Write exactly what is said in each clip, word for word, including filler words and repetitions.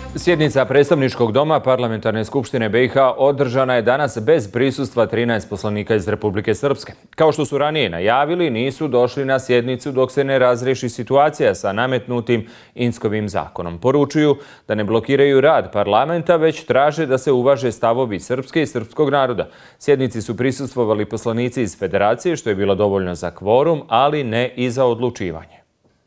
Sjednica predstavničkog doma Parlamentarne skupštine B i H održana je danas bez prisustva trinaest poslanika iz Republike Srpske. Kao što su ranije najavili, nisu došli na sjednicu dok se ne razriješi situacija sa nametnutim Inckovim zakonom. Poručuju da ne blokiraju rad parlamenta, već traže da se uvaže stavovi srpske i srpskog naroda. Sjednici su prisustvovali poslanici iz Federacije, što je bilo dovoljno za kvorum, ali ne i za odlučivanje.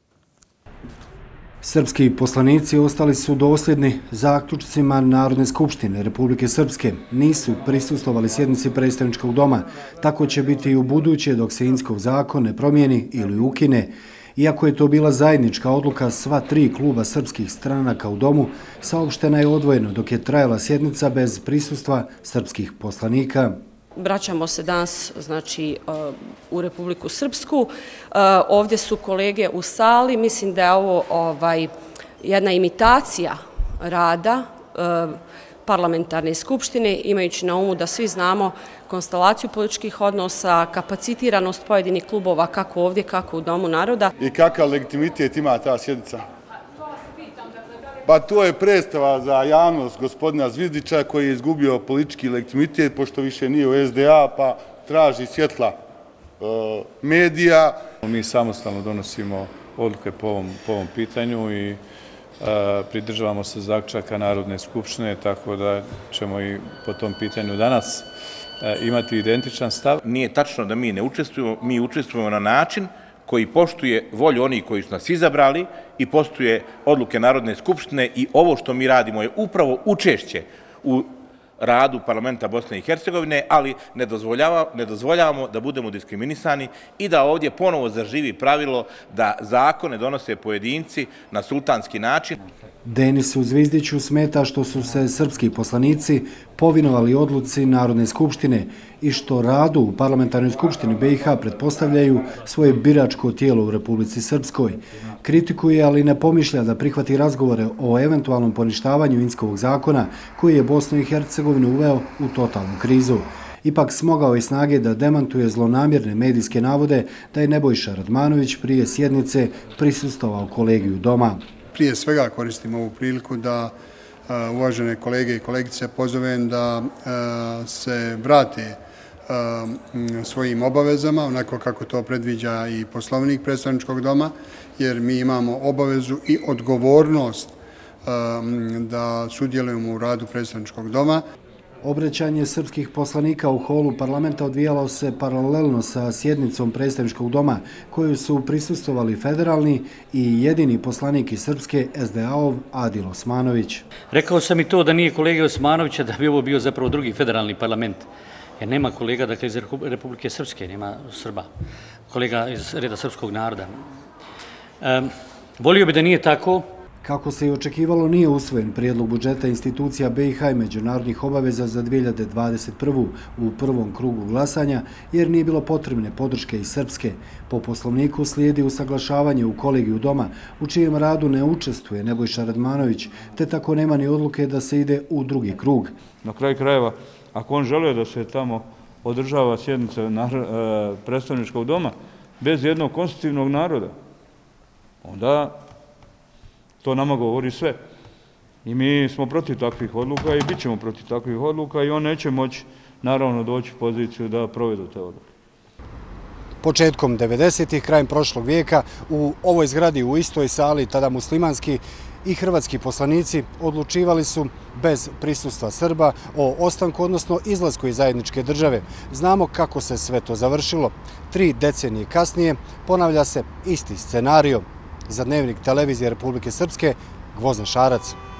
Srpski poslanici ostali su dosljedni zaključcima Narodne skupštine Republike Srpske. Nisu prisustvovali sjednici predstavničkog doma. Tako će biti i u buduće dok se Inckov zakon ne promijeni ili ukine. Iako je to bila zajednička odluka sva tri kluba srpskih stranaka u domu, saopštena je odvojeno dok je trajala sjednica bez prisustva srpskih poslanika. Vraćamo se danas znači, u Republiku Srpsku. Ovdje su kolege u sali. Mislim da je ovo ovaj, jedna imitacija rada parlamentarne skupštine, imajući na umu da svi znamo konstelaciju političkih odnosa, kapacitiranost pojedinih klubova kako ovdje, kako u Domu naroda. I kakav legitimitet ima ta sjednica? Pa to je predstava za javnost gospodina Zvizdića koji je izgubio politički legitimitet pošto više nije u S D A pa traži svjetla e, medija. Mi samostalno donosimo odluke po ovom, po ovom pitanju i e, pridržavamo se zaključaka Narodne skupštine, tako da ćemo i po tom pitanju danas e, imati identičan stav. Nije tačno da mi ne učestvujemo, mi učestvujemo na način koji poštuje volju onih koji su nas izabrali i poštuje odluke Narodne skupštine i ovo što mi radimo je upravo učešće u radu parlamenta Bosne i Hercegovine, ali ne, dozvoljava, ne dozvoljavamo da budemo diskriminisani i da ovdje ponovo zaživi pravilo da zakone donose pojedinci na sultanski način. Denisu Zvizdiću smeta što su se srpski poslanici povinovali odluci Narodne skupštine i što radu u Parlamentarnoj skupštini B i H pretpostavljaju svoje biračko tijelo u Republici Srpskoj. Kritikuje, ali ne pomišlja da prihvati razgovore o eventualnom poništavanju Inckovog zakona koji je Bosnu i Hercegovinu uveo u totalnu krizu. Ipak smogao je snage da demantuje zlonamjerne medijske navode da je Nebojša Radmanović prije sjednice prisustvovao kolegiju doma. Prije svega koristim ovu priliku da uvažene kolege i kolegice pozovem da se vrate svojim obavezama, onako kako to predviđa i poslovnik predstavničkog doma, jer mi imamo obavezu i odgovornost da sudjelujemo u radu predstavničkog doma. Obraćanje srpskih poslanika u holu parlamenta odvijalo se paralelno sa sjednicom predstavničkog doma koju su prisustvovali federalni i jedini poslanik iz Srpske S D A-ov Adil Osmanović. Rekao sam i to da nije kolege Osmanovića, da bi ovo bio zapravo drugi federalni parlament. Jer nema kolega dakle, iz Republike Srpske, nema Srba, kolega iz reda srpskog naroda. E, volio bi da nije tako. Kako se i očekivalo, nije usvojen prijedlog budžeta institucija B i H i međunarodnih obaveza za dvije hiljade dvadeset prvu. u prvom krugu glasanja, jer nije bilo potrebne podrške iz Srpske. Po poslovniku slijedi usaglašavanje u kolegiju doma, u čijem radu ne učestvuje Nebojša Radmanović, te tako nema ni odluke da se ide u drugi krug. Na kraju krajeva, ako on žele da se tamo održava sjednica predstavničkog doma bez jednog konstitutivnog naroda, onda to nama govori sve. I mi smo protiv takvih odluka i bit ćemo protiv takvih odluka i on neće moći naravno doći u poziciju da provedu te odluke. Početkom devedesetih, krajem prošlog vijeka, u ovoj zgradi u istoj sali, tada muslimanski i hrvatski poslanici odlučivali su bez prisustva Srba o ostanku, odnosno izlasku iz zajedničke države. Znamo kako se sve to završilo. Tri decenije kasnije ponavlja se isti scenario. Za Dnevnik televizije Republike Srpske, Gvozden Šarac.